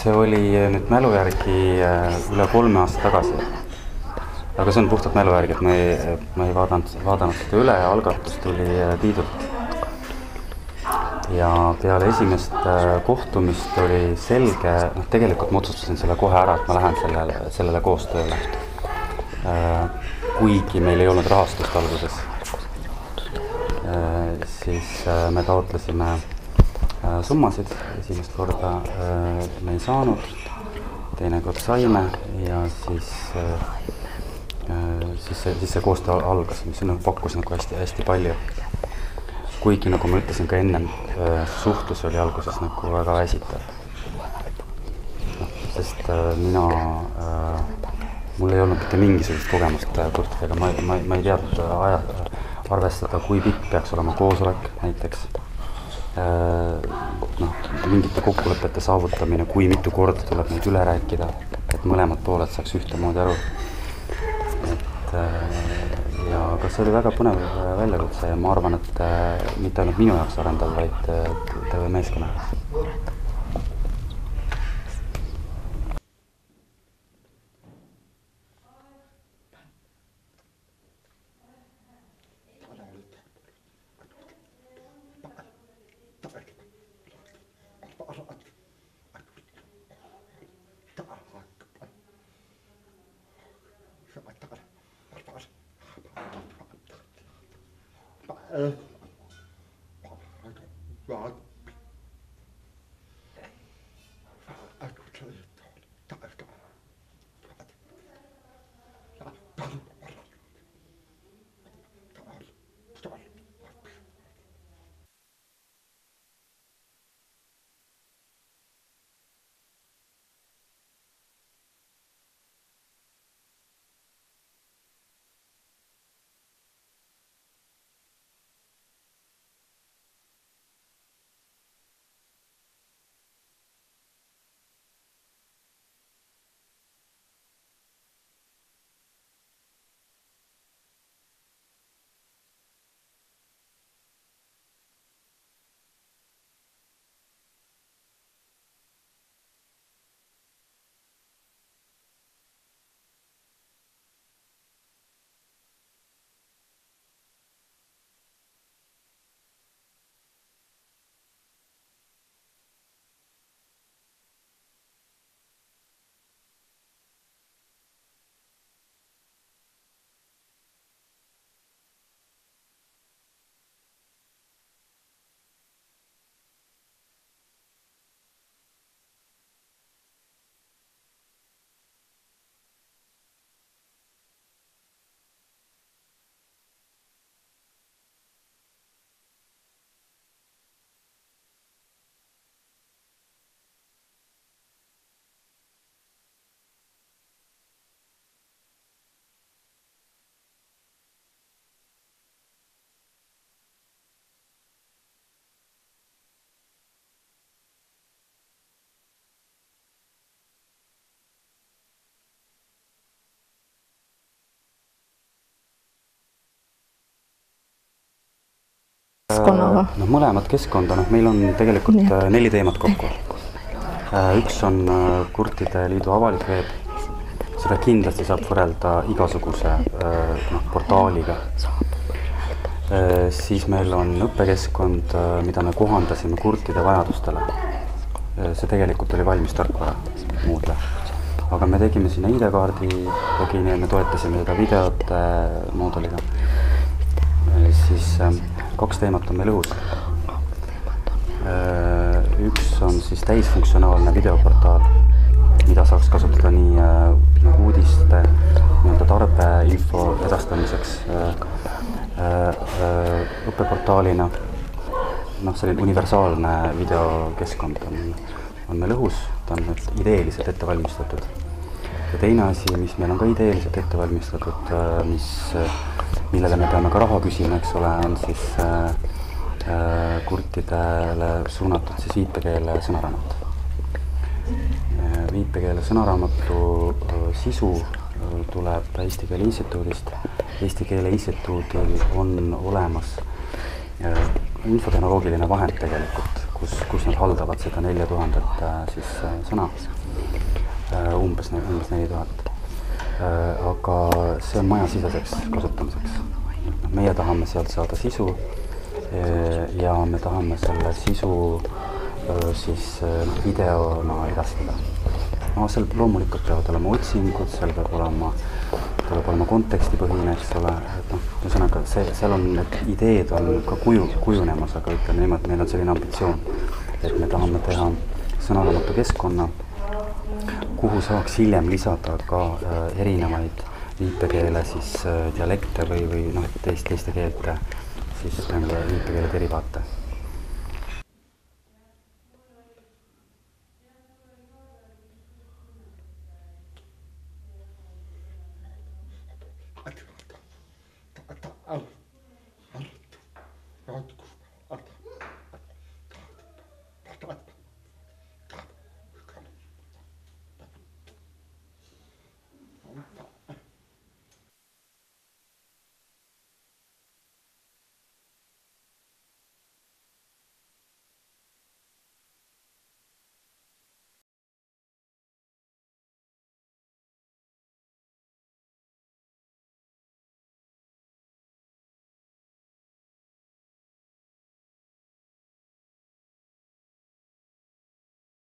see oli nüüd mälu järgi üle 3 aasta tagasi. Aga see on puhtalt mälu järgi, et ma ei vaadanud seda üle ja algatus tuli Tiidult. Ja peale esimest kohtumist oli selge, tegelikult ma otsustasin selle kohe ära, et ma lähen sellele koostööle. Kuigi meil ei olnud rahastust alguses. Siis me taotlesime summasid, esimest korda me ei saanud, teine kord saime ja siis see koostöö algas, mis pakkus hästi palju. Kuigi, nagu ma ütlesin ka ennem, suhtlus oli alguses väga väsitav. Sest mul ei olnud mitte mingisugust kogemust kurtidega, ma ei teadnud arvestada, kui pikk peaks olema koosolek näiteks. Mingite kokkulepete saavutamine, kui mitu korda tuleb neid üle rääkida, et mõlemad pooled saaks ühtemoodi aru. Aga see oli väga põnev väljakutse ja ma arvan, et mitte ainult minu jaoks arendav, vaid terve meeskonna jaoks. Mõlemad keskkonda, meil on tegelikult 4 teemat kokku. Üks on Kurtide Liidu avalik veeb. Seda kindlasti saab võrrelda igasuguse portaaliga. Siis meil on õppekeskkond, mida me kohandasime kurtide vajadustele. See tegelikult oli valmis tarkvara muudle. Aga me tegime sinna ID-kaardi, me toetasime seda videote mooduliga. Siis 2 teemat on meil õhus. Üks on siis täisfunktsionaalne videoportaal, mida saaks kasutada nii uudiste tarbeinfo edastamiseks õppeportaalina. Selline universaalne videokeskkond on meil õhus, ta on ideeliselt ette valmistatud. Ja teine asi, mis meil on ka ideeliselt ette valmistatud, millele me peame ka raha küsima, eks ole, on siis kurtidele suunatud siis viipekeele sõnaraamat. Viipekeele sõnaraamatu sisu tuleb Eesti Keele Instituudist. Eesti Keele Instituudil on olemas infotehnoloogiline vahend tegelikult, kus nad haldavad seda 4000 siis sõna, umbes 4000. Aga see on majasiseseks kasutamiseks. Meie tahame sealt saada sisu ja me tahame selle sisu siis videona edastada. Seal loomulikult peavad olema otsingud, seal peab olema kontekstipõhine, eks ole, ühesõnaga seal on need ideed on ka kujunemas, aga ütleme niimoodi, meil on selline ambitsioon, et me tahame teha sõnaraamatu keskkonna, kuhu saaks hiljem lisada ka erinevaid viipekeele siis dialekte või teiste keelte siis viipekeele derivaate.